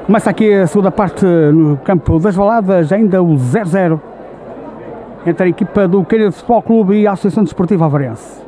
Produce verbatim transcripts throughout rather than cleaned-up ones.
Começa aqui a segunda parte no campo das Valadas, ainda o zero zero entre a equipa do Canedo Futebol Clube e a Associação Desportiva Avarense.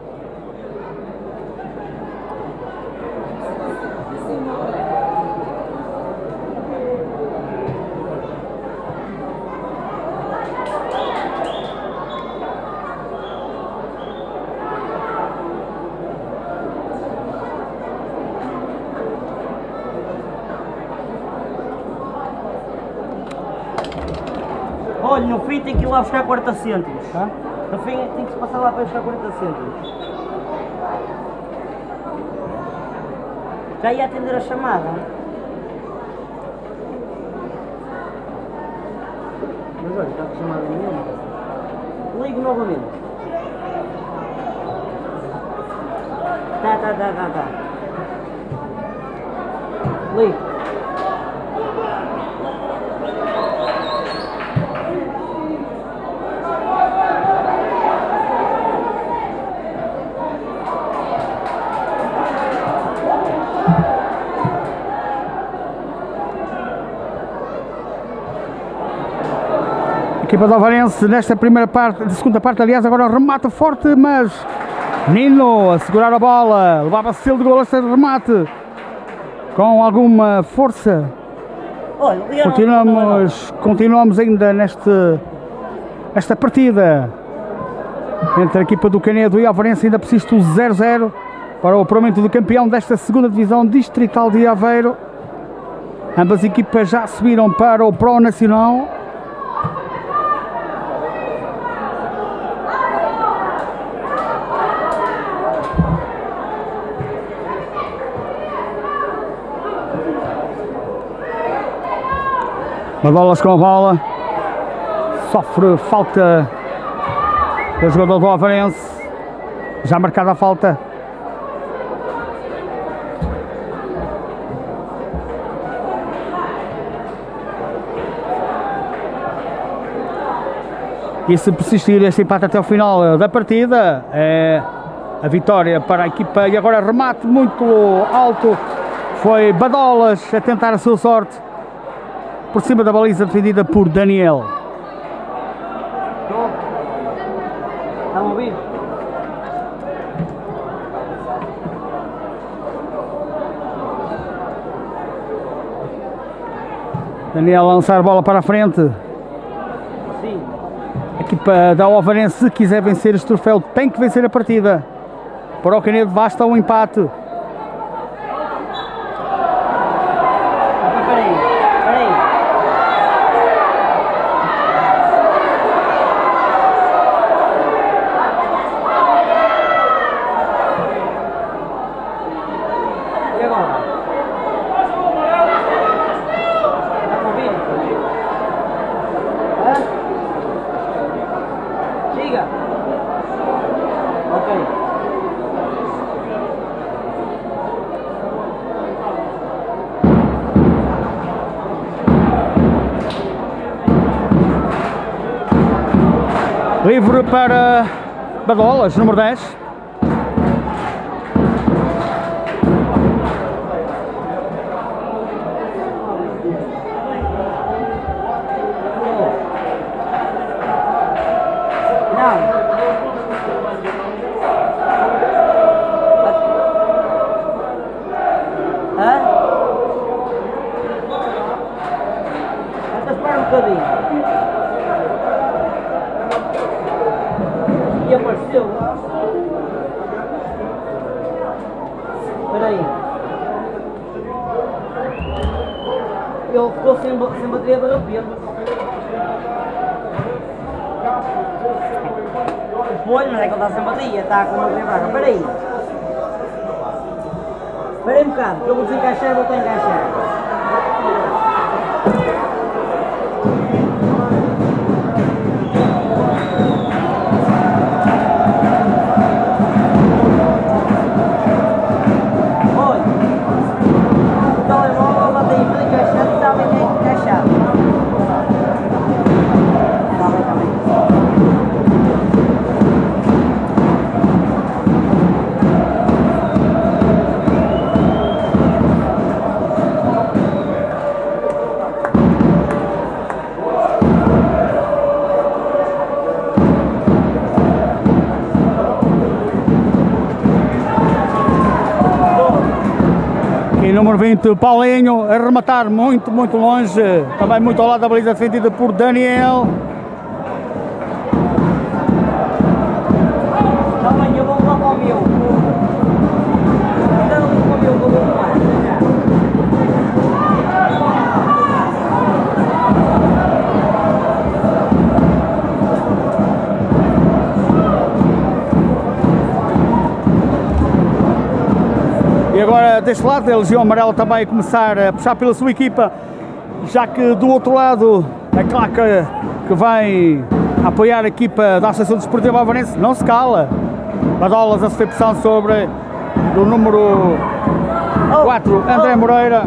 Olha, no fim tem que ir lá buscar quarenta cêntimos. Ah? No fim tem que se passar lá para buscar quarenta cêntimos. Já ia atender a chamada. Mas olha, está com chamada nenhuma. Ligo novamente. Tá, tá, tá, tá, tá. Ligo. A equipa do Avarense nesta primeira parte, de segunda parte, aliás, agora remata forte, mas Nino a segurar a bola, levava selo de gol este remate com alguma força. Olha, continuamos, continuamos ainda neste, esta partida entre a equipa do Canedo e a Avarense, ainda persiste o zero zero para o apuramento do campeão desta segunda divisão distrital de Aveiro. Ambas equipas já subiram para o Pro Nacional. Badolas com a bola, sofre falta do jogador do Avarense, já marcada a falta. E se persistir este empate até o final da partida, é a vitória para a equipa. E agora remate muito alto, foi Badolas a tentar a sua sorte por cima da baliza defendida por Daniel. Está a ouvir? Daniel a lançar a bola para a frente. Sim. A equipa da Avarense, se quiser vencer este troféu, tem que vencer a partida. Para o Canedo basta um empate. Livre para Badolas, número dez. E apareceu. Espera aí. Ele ficou sem, sem bateria de repente. Pois, mas é que ele está sem bateria, está com uma bateria fraca. Espera aí. Espera aí um bocado, que eu vou desencaixar e voltar a encaixar. número vinte, Paulinho, a rematar muito, muito longe, também muito ao lado da baliza defendida por Daniel. Também eu vou lá para o meu. Ainda não vou para o meu, vou lá. E agora deste lado a Legião Amarela também a começar a puxar pela sua equipa, já que do outro lado a claca que vai apoiar a equipa da Associação Desportiva Alvarense não se cala. Badolas a sofrer pressão sobre o número quatro, André Moreira.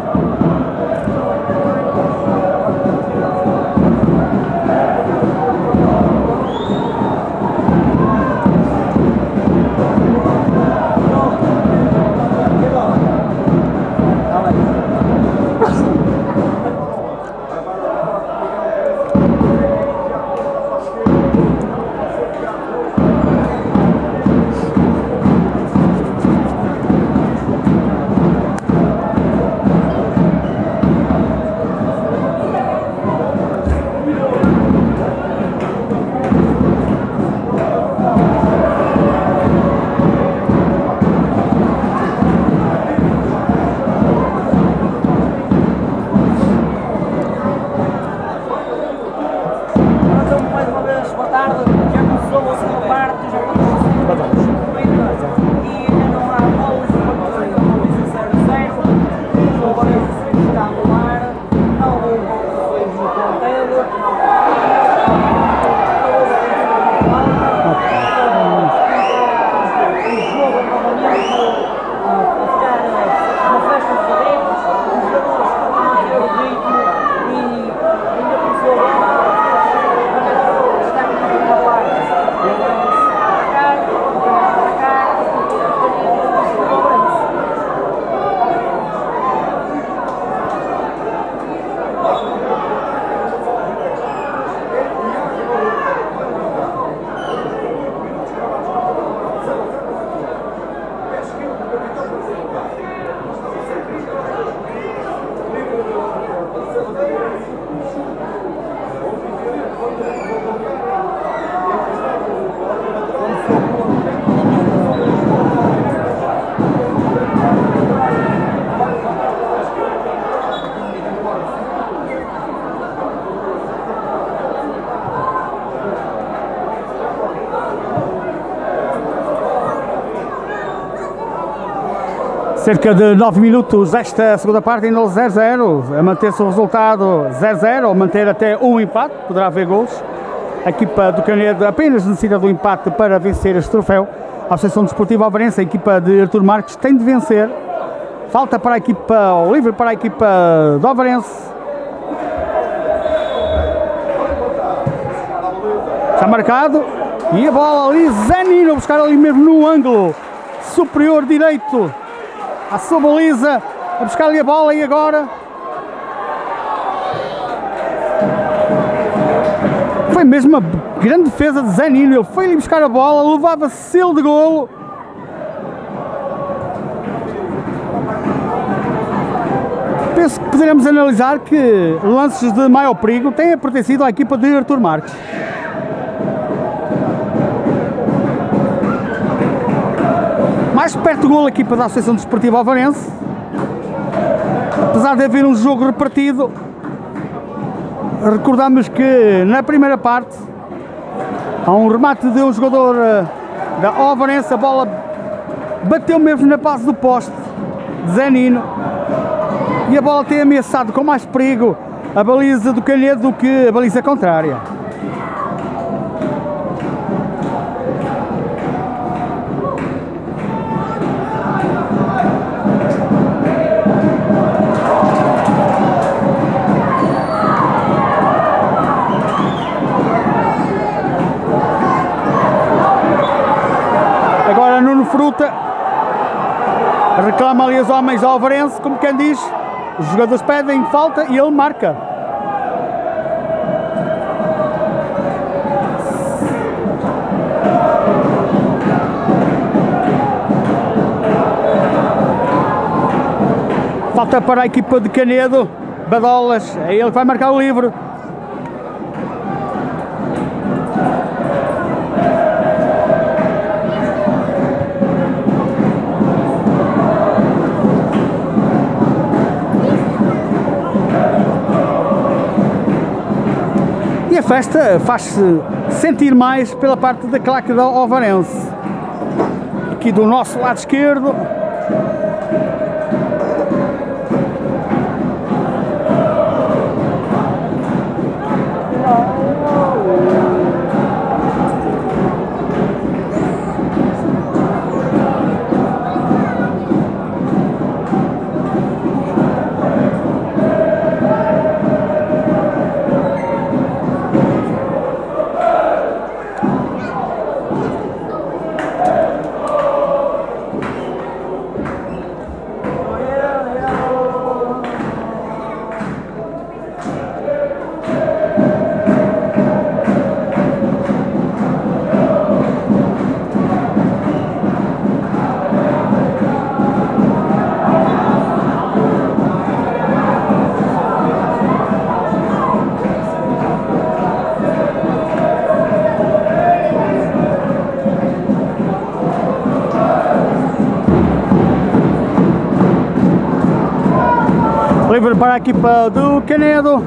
Cerca de nove minutos desta segunda parte, ainda zero a zero, a manter-se o resultado zero a zero, ou manter até um empate, poderá haver gols. A equipa do Canedo apenas necessita do empate para vencer este troféu. A Associação Desportiva Alvarense, a equipa de Artur Marques, tem de vencer. Falta para a equipa, ou livre para a equipa do Alvarense. Está marcado, e a bola ali, Zanino, buscar ali mesmo no ângulo superior direito à sua baliza, a buscar ali a bola, e agora foi mesmo uma grande defesa de Zanino. Ele foi ali buscar a bola, levava selo de golo. Penso que poderemos analisar que lances de maior perigo têm pertencido à equipa de Artur Marques. Mais perto do golo a equipa da Associação Desportiva Alvarense, apesar de haver um jogo repartido. Recordamos que na primeira parte há um remate de um jogador da Alvarense, a bola bateu mesmo na base do poste de Zanino, e a bola tem ameaçado com mais perigo a baliza do Canedo do que a baliza contrária. Agora Nuno Fruta reclama ali os homens do Alvarense, como quem diz, os jogadores pedem falta e ele marca. Falta para a equipa de Canedo. Badolas, é ele que vai marcar o livre. E a festa faz-se sentir mais pela parte da claque da Ovarense. Aqui do nosso lado esquerdo. Livre para a equipa do Canedo.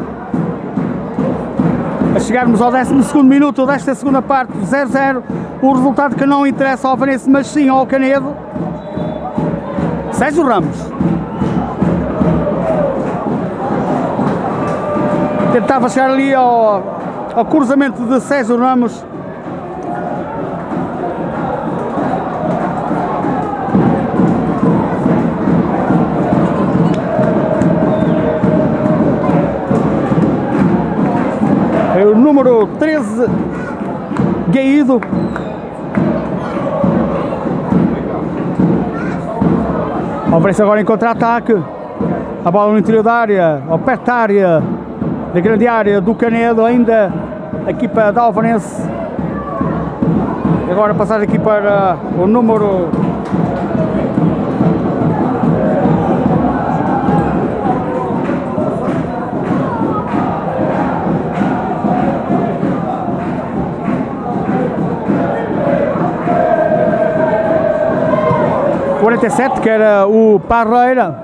A chegarmos ao décimo segundo minuto desta segunda parte, zero zero. O resultado que não interessa ao Alvarense, mas sim ao Canedo. Sérgio Ramos. Tentava chegar ali ao, ao cruzamento de Sérgio Ramos. É o número treze, Gueido. Oferece agora em contra-ataque. A bola no interior da área, ao perto da área, da grande área do Canedo, ainda a equipa da Alvarense. Agora passar aqui para o número quarenta e sete, que era o Parreira.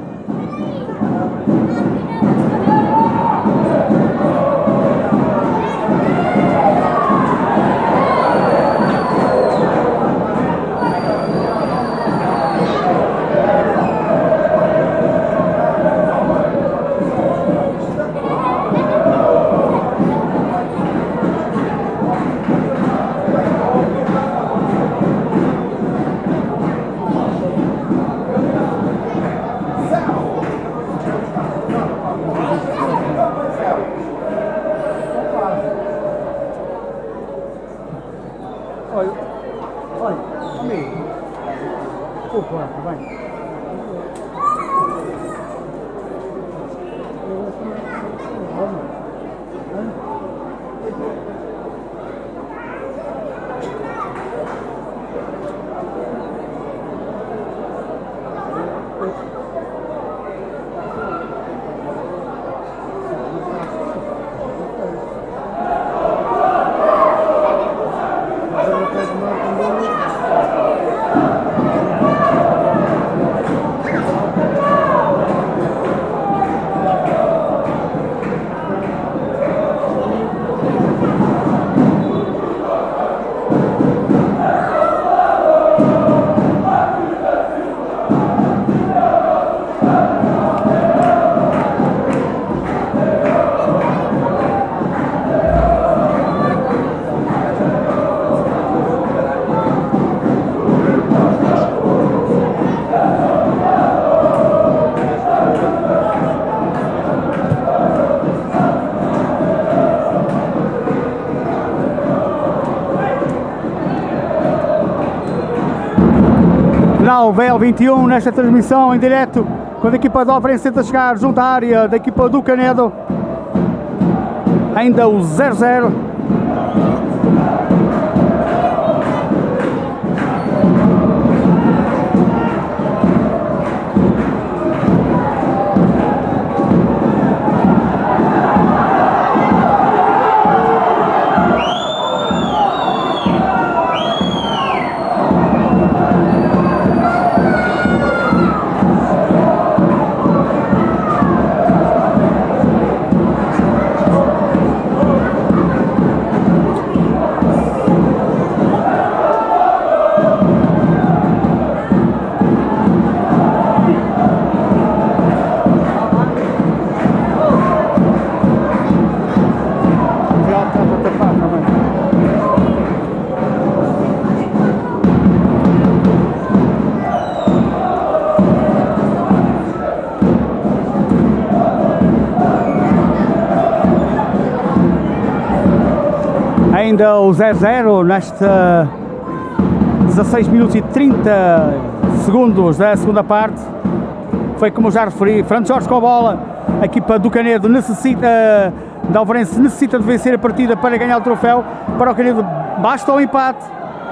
Olha, olha, amigo. Desculpa, bem. Final V L vinte e um nesta transmissão em direto, quando a equipa da Alvarense tenta chegar junto à área da equipa do Canedo. Ainda o zero zero. Ainda o zero a zero nesta dezasseis minutos e trinta segundos da segunda parte. Foi como já referi, Fernando Jorge com a bola. A equipa do Canedo necessita, da Alvarense necessita de vencer a partida para ganhar o troféu. Para o Canedo basta o empate.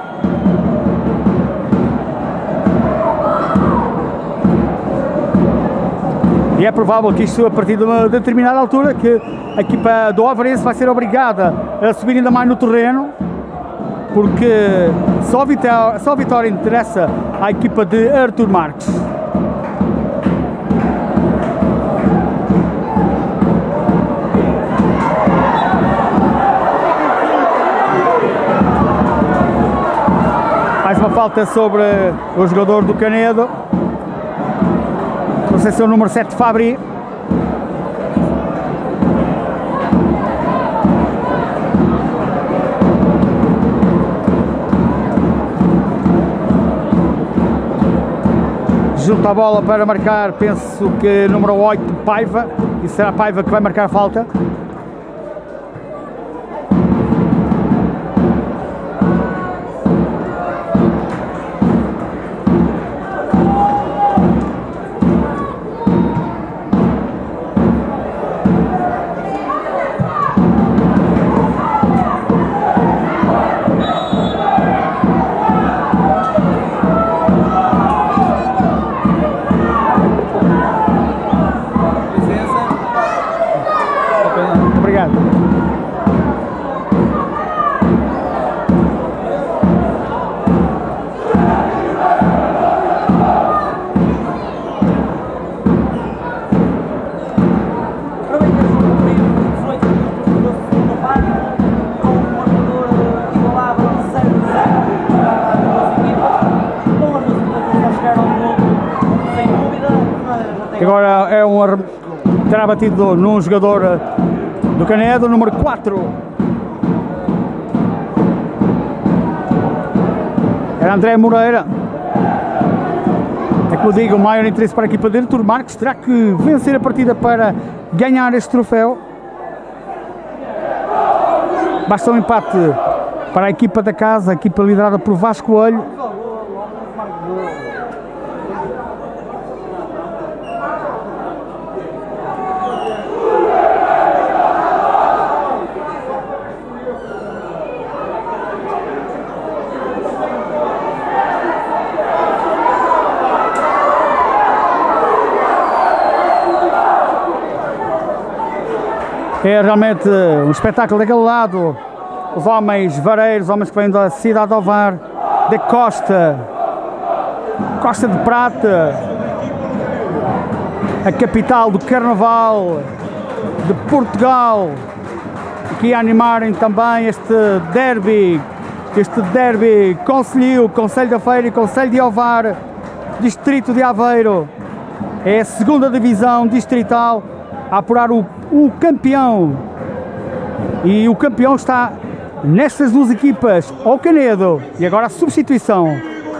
E é provável que isto, a partir de uma determinada altura, que a equipa do Alvarense vai ser obrigada a subir ainda mais no terreno, porque só a vitória, só a vitória interessa à equipa de Artur Marques. Mais uma falta sobre o jogador do Canedo. Não sei se é o número sete, Fabri. Junta a bola para marcar, penso que número oito, Paiva. E será Paiva que vai marcar a falta. Agora é um terá batido num jogador do Canedo, número quatro. Era André Moreira. É que eu digo, o maior interesse para a equipa de Artur Marques terá que vencer a partida para ganhar este troféu. Basta um empate para a equipa da casa, a equipa liderada por Vasco Olho. É realmente um espetáculo daquele lado. Os homens vareiros, homens que vêm da cidade de Ovar, da Costa, Costa de Prata, a capital do Carnaval de Portugal, aqui a animarem também este derby, este derby Concelhio, Concelho da Feira e Concelho de Ovar, distrito de Aveiro. É a segunda divisão distrital a apurar o, o campeão, e o campeão está nestas duas equipas, ao Canedo, e agora a substituição.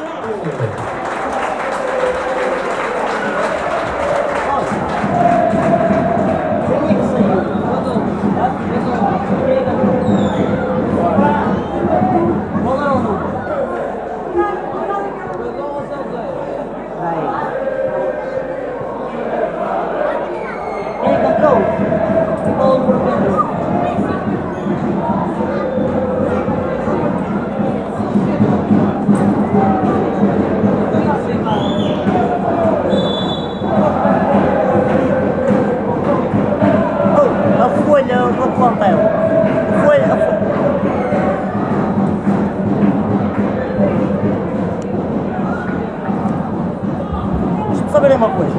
Deixa-me saber uma coisa.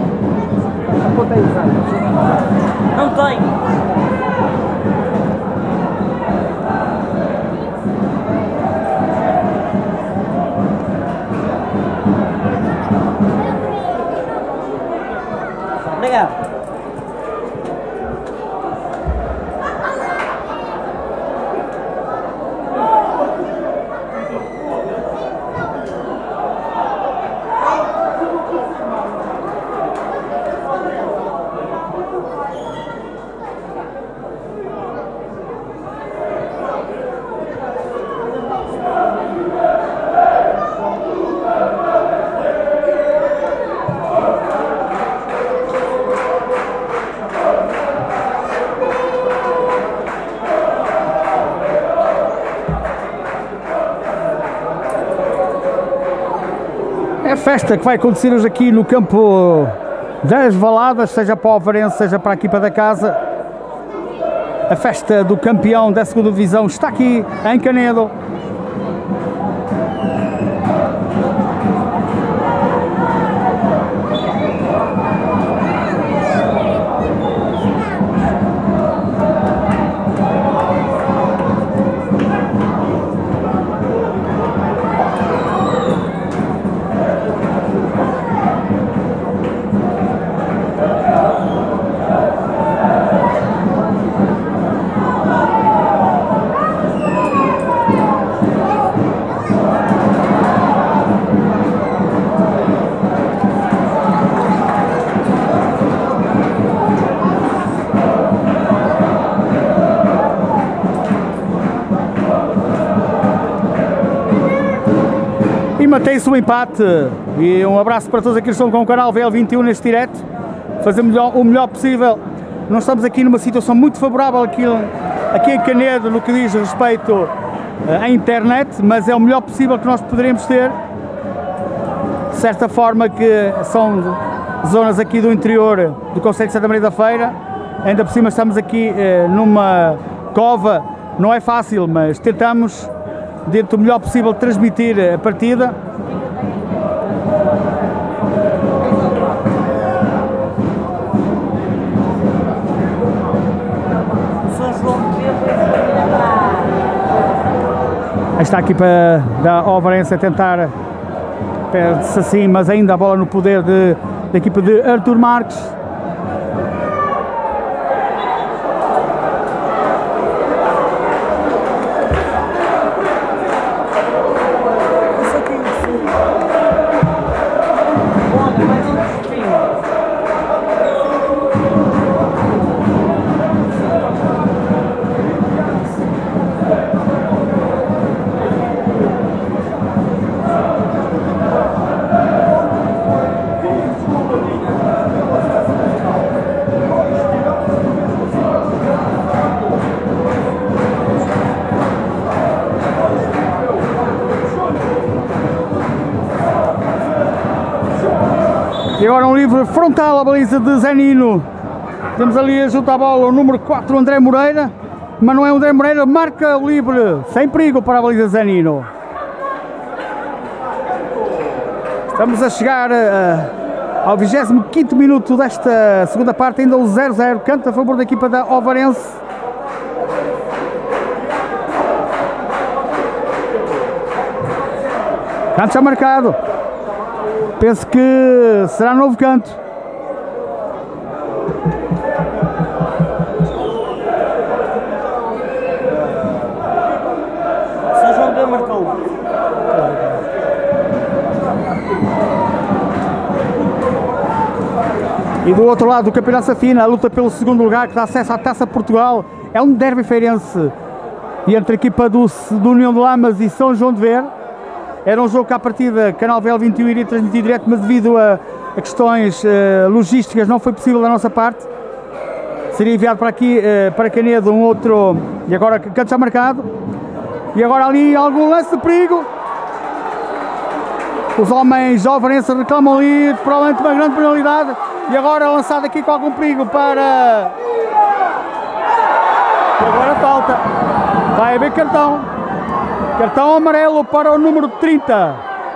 Não tenho. Obrigado. festa que vai acontecer hoje aqui no campo das Valadas, seja para o Alvarense, seja para a equipa da casa. A festa do campeão da segunda divisão está aqui em Canedo. Mantém-se o empate e um abraço para todos aqueles que estão com o canal V L vinte e um neste direto. Fazer o melhor possível. Nós estamos aqui numa situação muito favorável aqui, aqui em Canedo no que diz respeito à internet, mas é o melhor possível que nós poderemos ter. De certa forma que são zonas aqui do interior do concelho de Santa Maria da Feira. Ainda por cima estamos aqui eh, numa cova. Não é fácil, mas tentamos dentro do melhor possível transmitir a partida. Aí está a equipa da Alvarense a tentar, perde-se assim, mas ainda a bola no poder de, da equipa de Artur Marques. E agora um livre frontal à baliza de Zenino. Temos ali junto à bola o número quatro, André Moreira. Mas não é o André Moreira, marca o livre, sem perigo para a baliza de Zenino. Estamos a chegar uh, ao vigésimo quinto minuto desta segunda parte, ainda o zero zero, canto a favor da equipa da Alvarense. Canto já marcado. Penso que será novo canto. São João bem marcou. E do outro lado do Campeonato Safina, a luta pelo segundo lugar que dá acesso à Taça Portugal. É um derby feirense e entre a equipa do, do União de Lamas e São João de Ver. Era um jogo que à partida Canal V L vinte e um iria transmitir direto, mas devido a, a questões uh, logísticas não foi possível da nossa parte. Seria enviado para aqui, uh, para Canedo, um outro, e agora canto já marcado. E agora ali algum lance de perigo. Os homens Alvarense reclamam ali, provavelmente uma grande penalidade. E agora lançado aqui com algum perigo para... E agora falta. Vai haver cartão. Cartão amarelo para o número trinta.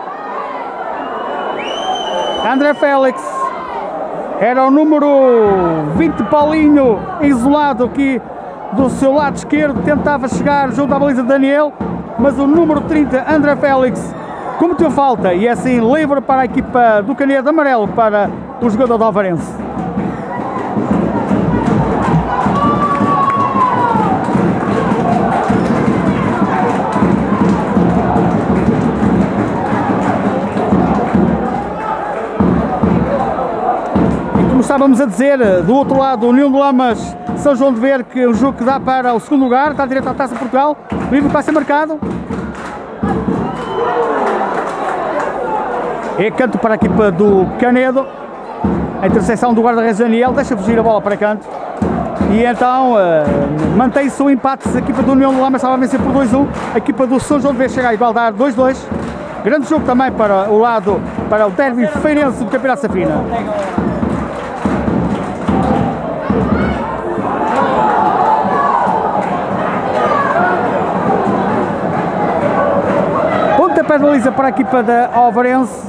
André Félix. Era o número vinte, Paulinho, isolado aqui do seu lado esquerdo. Tentava chegar junto à baliza de Daniel. Mas o número trinta, André Félix, cometeu falta. E é assim livre para a equipa do Canedo, amarelo para o jogador do Alvarense. Como estávamos a dizer, do outro lado, União de Lamas, São João de Ver, que é um jogo que dá para o segundo lugar, está direto à Taça de Portugal, o livro vai ser marcado. É canto para a equipa do Canedo, a interseção do guarda-redes Daniel, deixa fugir a bola para canto. E então uh, mantém-se o empate, a equipa do União de Lamas estava a vencer por dois a um, a equipa do São João de Ver chega a igualdar dois dois. Grande jogo também para o lado, para o derby feirense do Campeonato Safina. Pontapé de baliza para a equipa da Ovarense.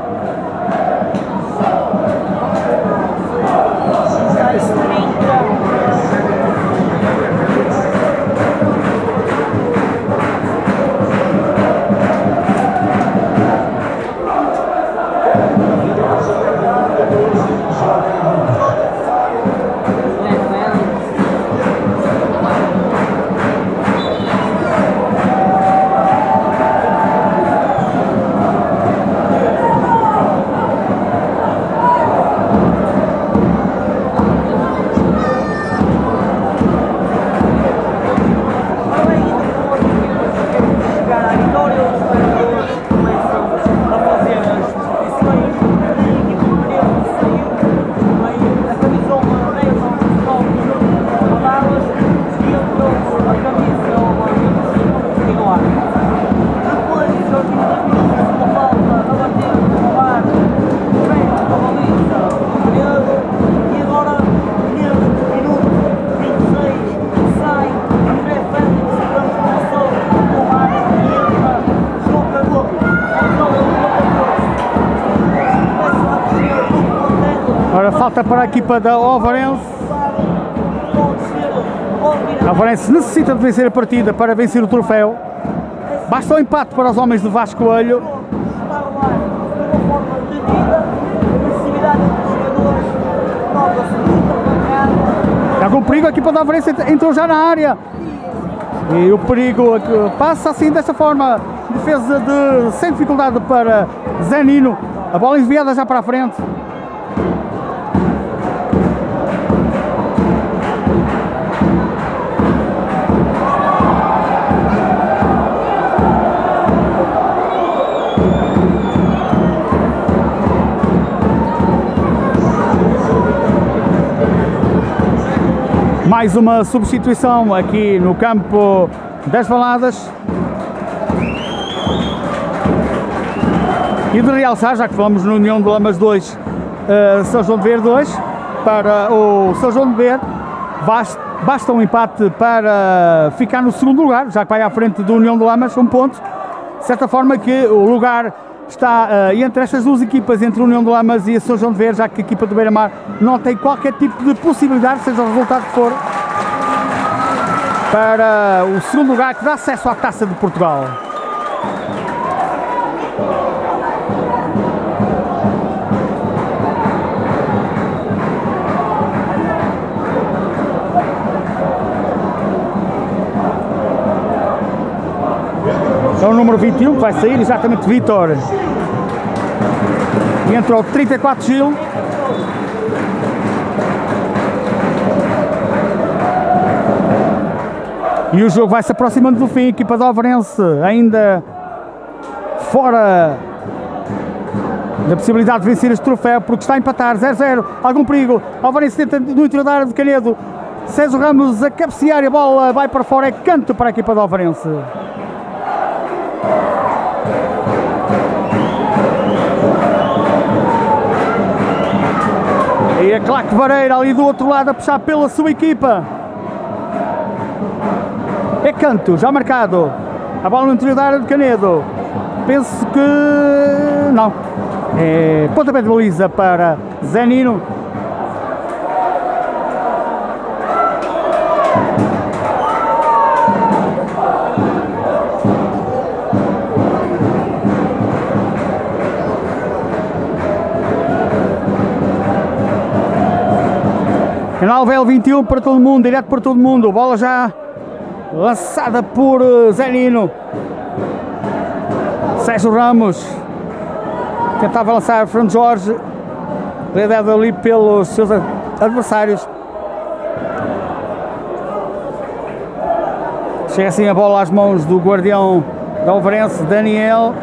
Agora falta para a equipa da Ovarense. A Ovarense necessita de vencer a partida para vencer o troféu. Basta o empate para os homens do Vasco Coelho. Há algum perigo, a equipa da Ovarense entrou já na área. E o perigo passa assim desta forma. Defesa de, sem dificuldade para Zé Nino. A bola enviada já para a frente. Mais uma substituição aqui no campo das Valadas. E de realçar, já que falamos no União de Lamas dois, uh, São João de Ver dois, para o São João de Ver, basta, basta um empate para ficar no segundo lugar, já que vai à frente do União de Lamas, um ponto. De certa forma que o lugar está uh, entre estas duas equipas, entre a União de Lamas e a São João de Ver, já que a equipa do Beira-Mar não tem qualquer tipo de possibilidade, seja o resultado que for, para o segundo lugar que dá acesso à Taça de Portugal. É o número vinte e um que vai sair, exatamente Vitor. E entrou trinta e quatro Gil. E o jogo vai se aproximando do fim. A equipa da Ovarense ainda fora da possibilidade de vencer este troféu, porque está a empatar zero a zero. Algum perigo. A Ovarense tenta no interior da área de Canedo. César Ramos a cabecear e a bola vai para fora. É canto para a equipa da Ovarense. E a Claque Vareira ali do outro lado a puxar pela sua equipa. É canto, já marcado. A bola no interior da área de Canedo. Penso que... não. É pontapé de baliza para Zé Nino. Canal V L vinte e um para todo mundo, direto para todo mundo. Bola já lançada por Zé Nino. Sérgio Ramos tentava lançar Fernando Jorge, liderado ali pelos seus adversários. Chega assim a bola às mãos do guardião da Ovarense, Daniel.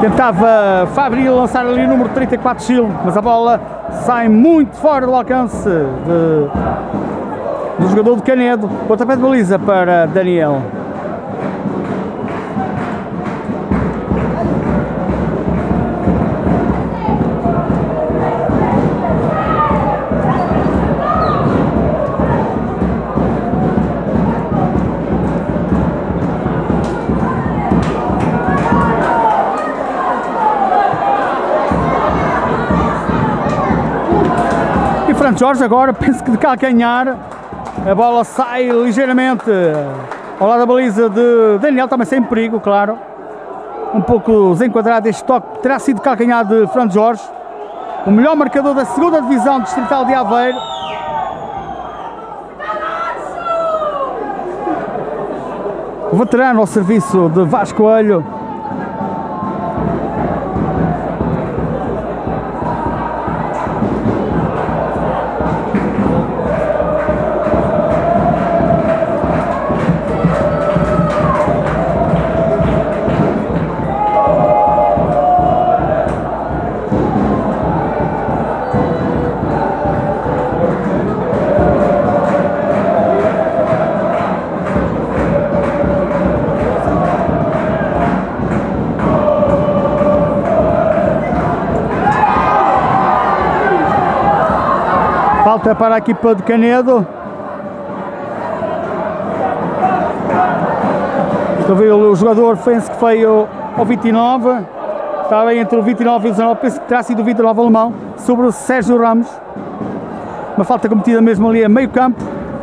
Tentava Fabril lançar ali o número trinta e quatro, Gil, mas a bola sai muito fora do alcance de, do jogador de Canedo. Pontapé de baliza para Daniel. Fran Jorge agora, penso que de calcanhar, a bola sai ligeiramente ao lado da baliza de Daniel, também sem perigo, claro. Um pouco desenquadrado este toque, terá sido calcanhar de Fran Jorge, o melhor marcador da segunda divisão distrital de Aveiro. O veterano ao serviço de Vasco Coelho. Falta para a equipa de Canedo. Estou a ver o jogador, penso que foi o, o vinte e nove. Está bem entre o vinte e nove e o dezenove. Penso que terá sido o vinte e nove alemão. Sobre o Sérgio Ramos. Uma falta cometida mesmo ali a meio campo.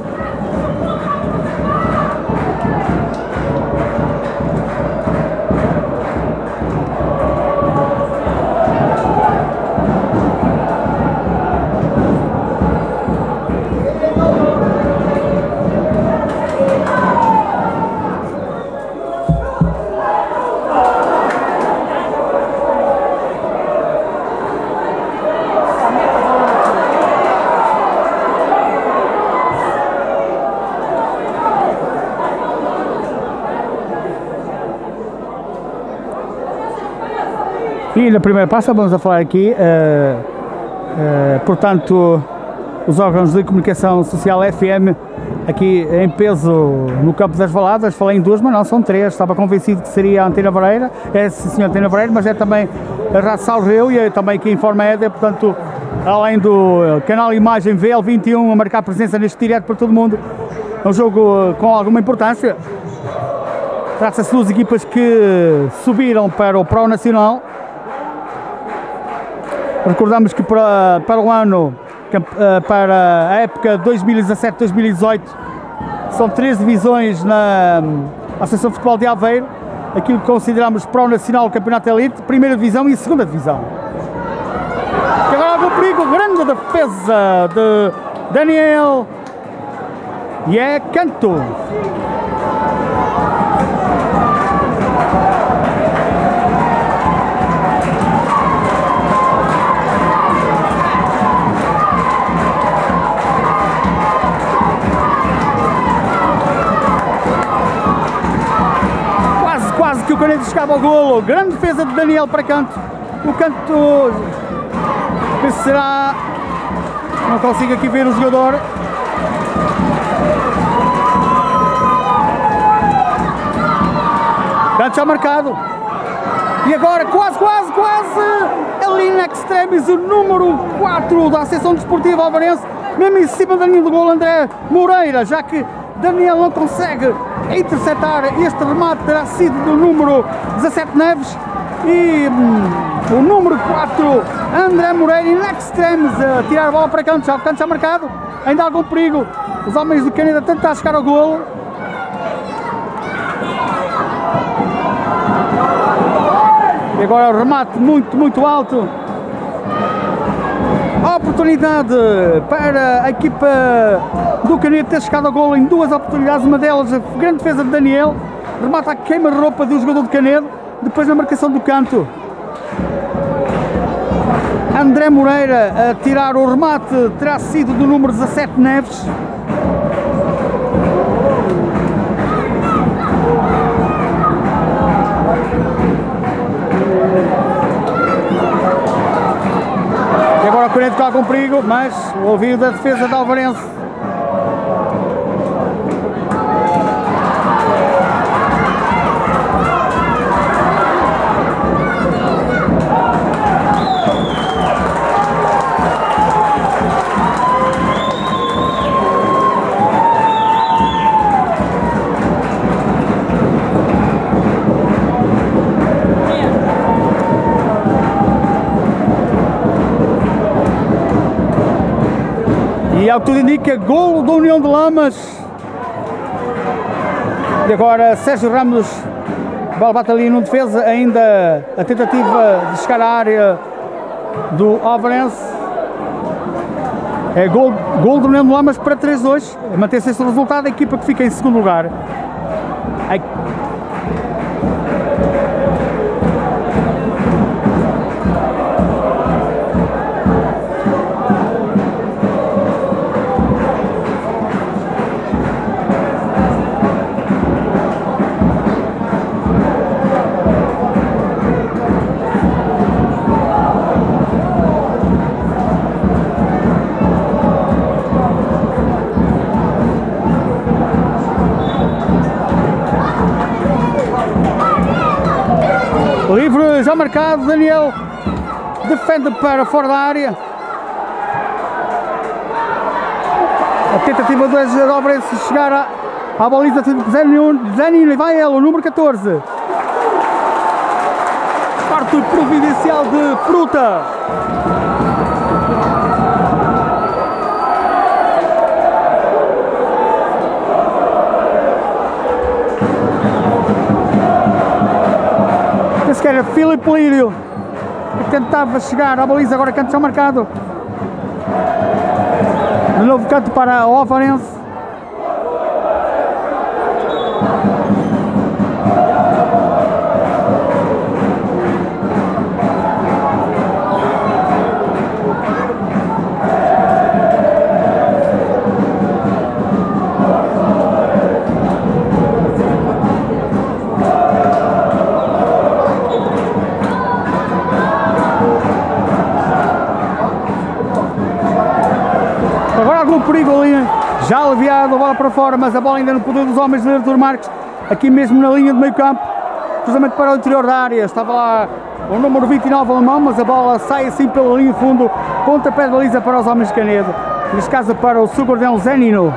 E na primeira passa vamos a falar aqui, uh, uh, portanto, os órgãos de comunicação social F M, aqui em peso no campo das Valadas, falei em duas, mas não, são três, estava convencido que seria a Antena Vareira, é sim senhor Antena Vareira, mas é também a Rádio Salreu e também aqui informa a Éder, portanto, além do canal Imagem V L vinte e um a marcar presença neste direto para todo o mundo, é um jogo com alguma importância. Trata-se de duas equipas que subiram para o Pro Nacional. Recordamos que para, para o ano, para a época dois mil e dezassete dois mil e dezoito, são três divisões na Associação de Futebol de Aveiro, aquilo que consideramos Pro Nacional, Campeonato Elite, Primeira Divisão e Segunda Divisão. E agora algum perigo, grande defesa de Daniel, e é canto. Que o Canedo chegava ao golo, grande defesa de Daniel para canto, o canto será, não consigo aqui ver o jogador, canto já marcado, e agora quase, quase, quase, ali na extremis o número quatro da Associação Desportiva Alvarense, mesmo em cima da linha do golo, André Moreira, já que Daniel não consegue interceptar, este remate terá sido do número dezassete Neves e hum, o número quatro André Moreira in extremis a tirar a bola para canto, já o canto já marcado, ainda há algum perigo, os homens de Canedo a tentar chegar ao golo. E agora o remate muito, muito alto. Oportunidade para a equipa do Canedo ter chegado ao golo em duas oportunidades, uma delas a grande defesa de Daniel, remata a queima-roupa do jogador de Canedo, depois na marcação do canto. André Moreira a tirar o remate, terá sido do número dezassete Neves. com algum perigo, mas o ouvido da defesa da Alvarense. E ao que tudo indica, golo da União de Lamas. E agora Sérgio Ramos, bola bate ali no defesa, ainda a tentativa de chegar à área do Alvarense. É golo, golo da União de Lamas para três a dois, mantém-se esse resultado, a equipa que fica em segundo lugar. A livre já marcado, Daniel defende para fora da área. A tentativa do Alvarense chegar à, à baliza de Zanino, e vai ela, o número catorze. Parte providencial de Fruta. Que era Filipe Lírio, que tentava chegar à baliza, agora canto já marcado. De novo canto para o Alvarense. Algum perigo ali, já aliviado, a bola para fora, mas a bola ainda no poder dos homens de Artur Marques, aqui mesmo na linha de meio campo, cruzamento para o interior da área, estava lá o número vinte e nove alemão, mas a bola sai assim pela linha de fundo, pontapé de baliza para os homens de Canedo, neste caso para o Sugordão Zanino.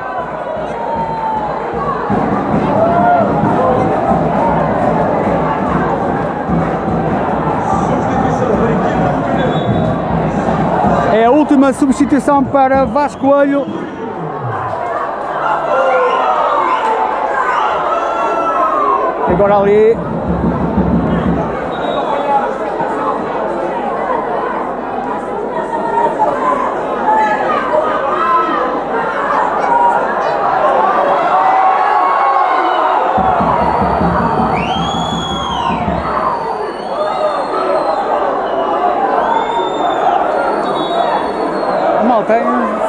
É a última substituição para Vasco Coelho. Agora ali. Malta,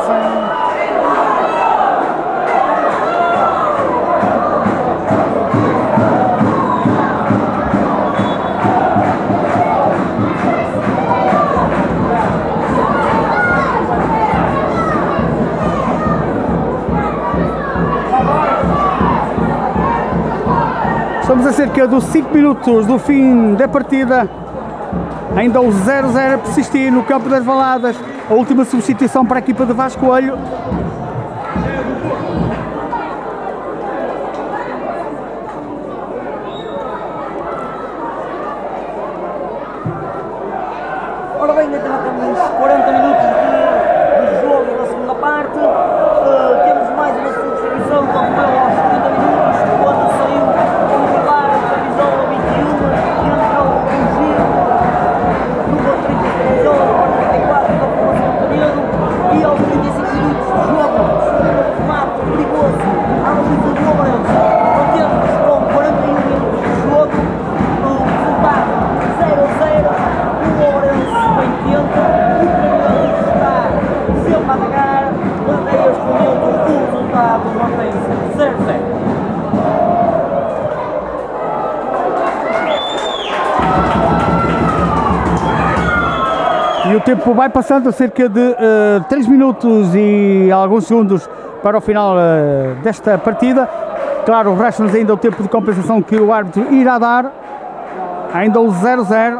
estamos a cerca dos cinco minutos do fim da partida. Ainda o zero a zero a persistir no campo das Valadas. A última substituição para a equipa de Vasco Coelho. Ora bem, ainda temos quarenta minutos de, de jogo na segunda parte. Uh, temos mais uma substituição que ocorreu aos setenta minutos, quando saiu o titular da camisola vinte e um e entrou o Giro, número trinta e três, camisola quarenta e quatro da formação de Canedo, e aos trinta e cinco minutos, jogo tempo vai passando, cerca de uh, três minutos e alguns segundos para o final uh, desta partida. Claro, resta-nos ainda o tempo de compensação que o árbitro irá dar. Ainda o zero zero.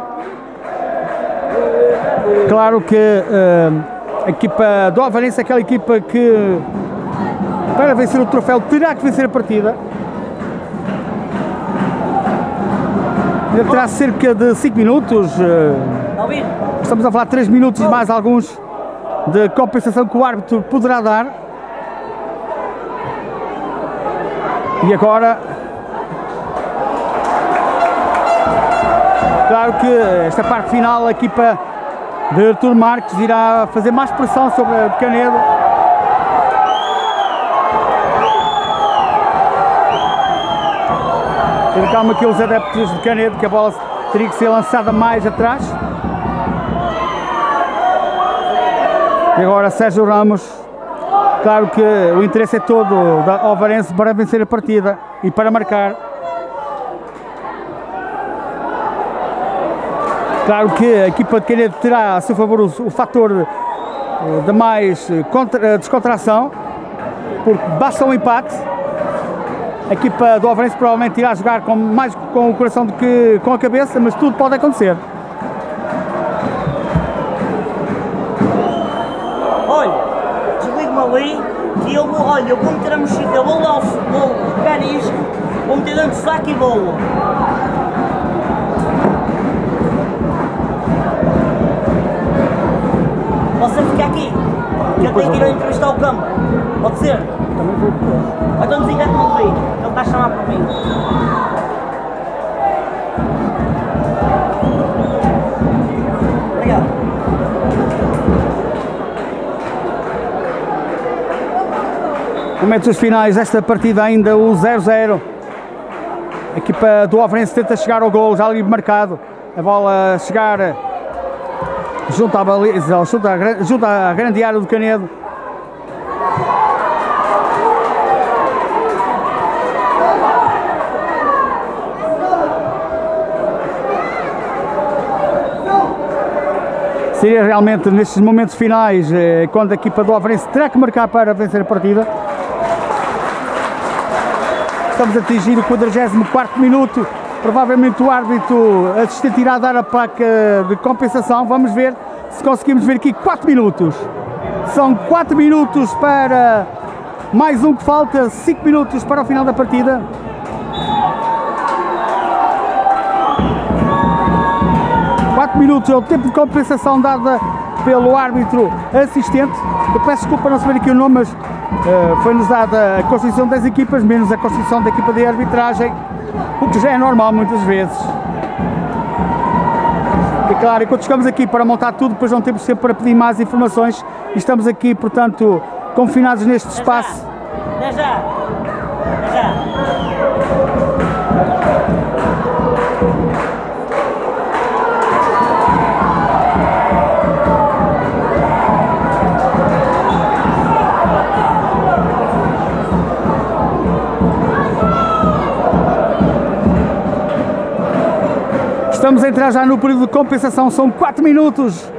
Claro que uh, a equipa do Avarense é aquela equipa que, para vencer o troféu, terá que vencer a partida. Ainda terá cerca de cinco minutos. Uh, estamos a falar de três minutos e mais alguns de compensação que o árbitro poderá dar. E agora, claro que esta parte final a equipa de Artur Marques irá fazer mais pressão sobre o Canedo. Ter calma aqui os adeptos de Canedo, que a bola teria que ser lançada mais atrás. E agora Sérgio Ramos. Claro que o interesse é todo da Ovarense para vencer a partida e para marcar. Claro que a equipa de Canedo terá a seu favor o, o fator de mais contra, descontração, porque basta um empate. A equipa do Ovarense provavelmente irá jogar com, mais com o coração do que com a cabeça, mas tudo pode acontecer. Olha, desligo-me ali e eu vou, olha, eu vou meter a mochila, eu vou lá, vou pegar isto, vou meter dentro do saco e vou. Você fica aqui, que eu tenho que ir a entrevistar o campo, pode ser? Também vou depois. Então desliga-te no meio, que ele está a chamar por mim. Obrigado. Momentos finais desta partida, ainda o zero zero. A equipa do Ovarense tenta chegar ao gol, já ali marcado. A bola chegar junto à baliza, junto à, junto à grande área do Canedo. Seria realmente nestes momentos finais, eh, quando a equipa do Ovarense terá que marcar para vencer a partida. Estamos a atingir o quadragésimo quarto minuto. Provavelmente o árbitro assistente irá dar a placa de compensação. Vamos ver se conseguimos ver aqui quatro minutos. São quatro minutos para mais um que falta, cinco minutos para o final da partida. quatro minutos é o tempo de compensação dada pelo árbitro assistente. Eu peço desculpa não saber aqui o nome, mas uh, foi-nos dada a constituição das equipas, menos a constituição da equipa de arbitragem, o que já é normal muitas vezes. E claro, enquanto chegamos aqui para montar tudo, depois não temos tempo para pedir mais informações e estamos aqui, portanto, confinados neste espaço. Até já! Até já! Estamos a entrar já no período de compensação, são quatro minutos.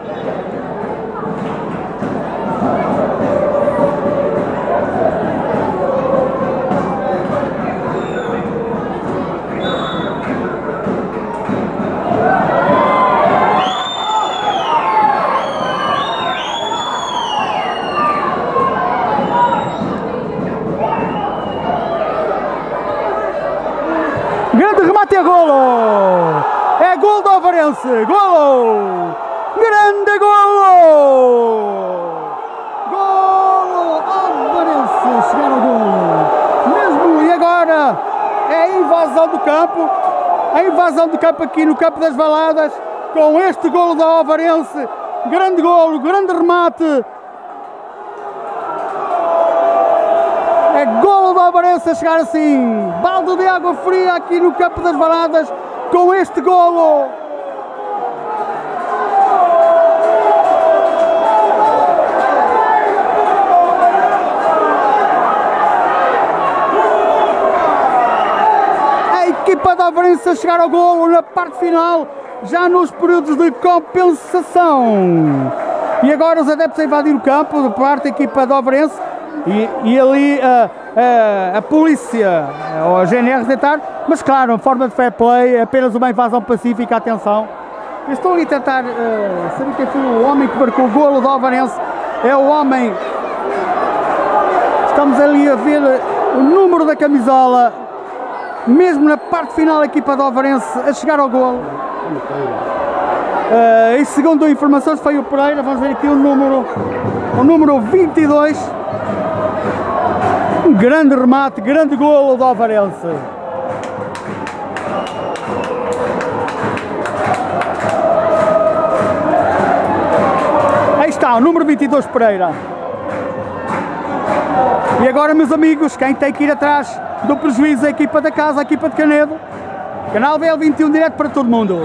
Grande remate a golo! É gol do Ovarense! Golo! Grande golo! Golo! Ovarense chegar ao golo! Mesmo, e agora é a invasão do campo, a invasão do campo aqui no Campo das Valadas, com este golo da Ovarense. Grande golo, grande remate! É golo do Ovarense a chegar assim! Balde de água fria aqui no Campo das Valadas, com este golo. A equipa da Ovarense a chegar ao golo na parte final já nos períodos de compensação. E agora os adeptos a invadir o campo, de parte da equipa do Ovarense, e, e ali a, a, a polícia, ou a G N R tentar, mas claro, forma de fair play, apenas uma invasão pacífica, atenção. Eu estou ali a tentar uh, saber quem foi o homem que marcou o golo do Ovarense, é o homem, estamos ali a ver o número da camisola, mesmo na parte final a equipa do Ovarense a chegar ao golo. Uh, e segundo informações foi o Pereira, vamos ver aqui o número, o número vinte e dois, um grande remate, grande golo do Ovarense. Aí está, o número vinte e dois Pereira. E agora, meus amigos, quem tem que ir atrás do prejuízo é a equipa da casa, a equipa de Canedo. Canal V L vinte e um direto para todo mundo.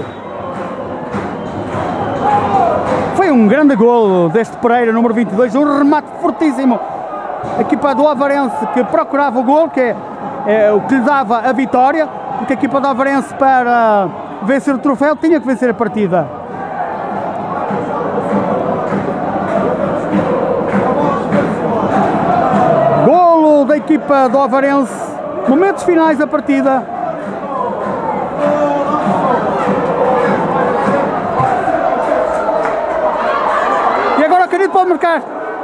Foi um grande golo deste Pereira, número vinte e dois, um remate fortíssimo. A equipa do Ovarense que procurava o golo, que é, é o que lhe dava a vitória, porque a equipa do Ovarense, para vencer o troféu, tinha que vencer a partida. Golo da equipa do Ovarense, momentos finais da partida. E agora o Canedo pode marcar.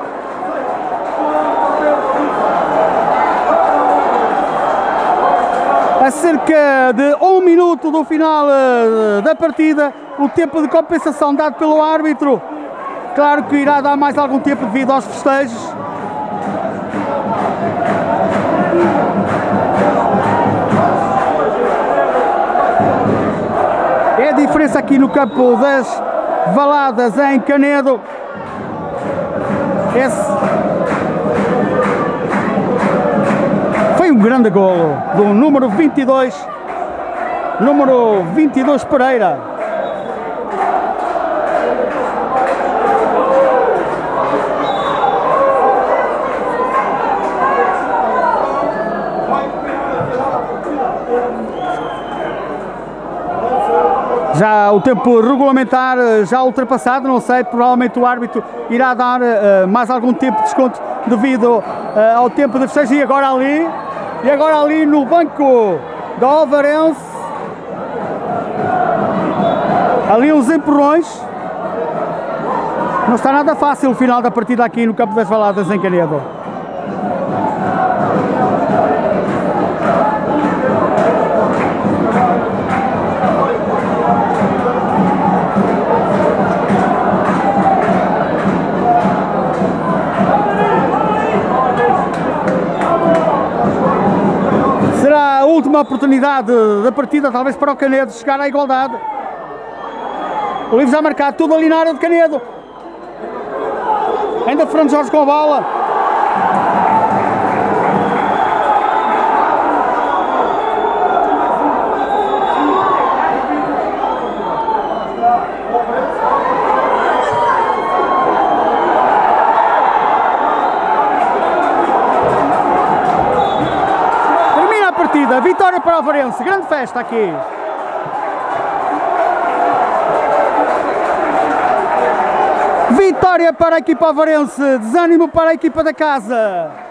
A cerca de um minuto do final uh, da partida, o tempo de compensação dado pelo árbitro. Claro que irá dar mais algum tempo devido aos festejos. É a diferença aqui no campo das Valadas em Canedo. Esse foi um grande golo do número vinte e dois, número vinte e dois Pereira. Já o tempo regulamentar já ultrapassado, não sei, provavelmente o árbitro irá dar uh, mais algum tempo de desconto devido uh, ao tempo de festejo. E agora ali, e agora ali no banco do Ovarense, ali uns empurrões. Não está nada fácil o final da partida aqui no campo das Valadas em Canedo. Será a última oportunidade da partida, talvez para o Canedo chegar à igualdade. O livro já marcado, tudo ali na área de Canedo. Ainda Fernando Jorge com a bola. Termina a partida, vitória para o Ovarense, grande festa aqui. Vitória para a equipa ovarense, desânimo para a equipa da casa.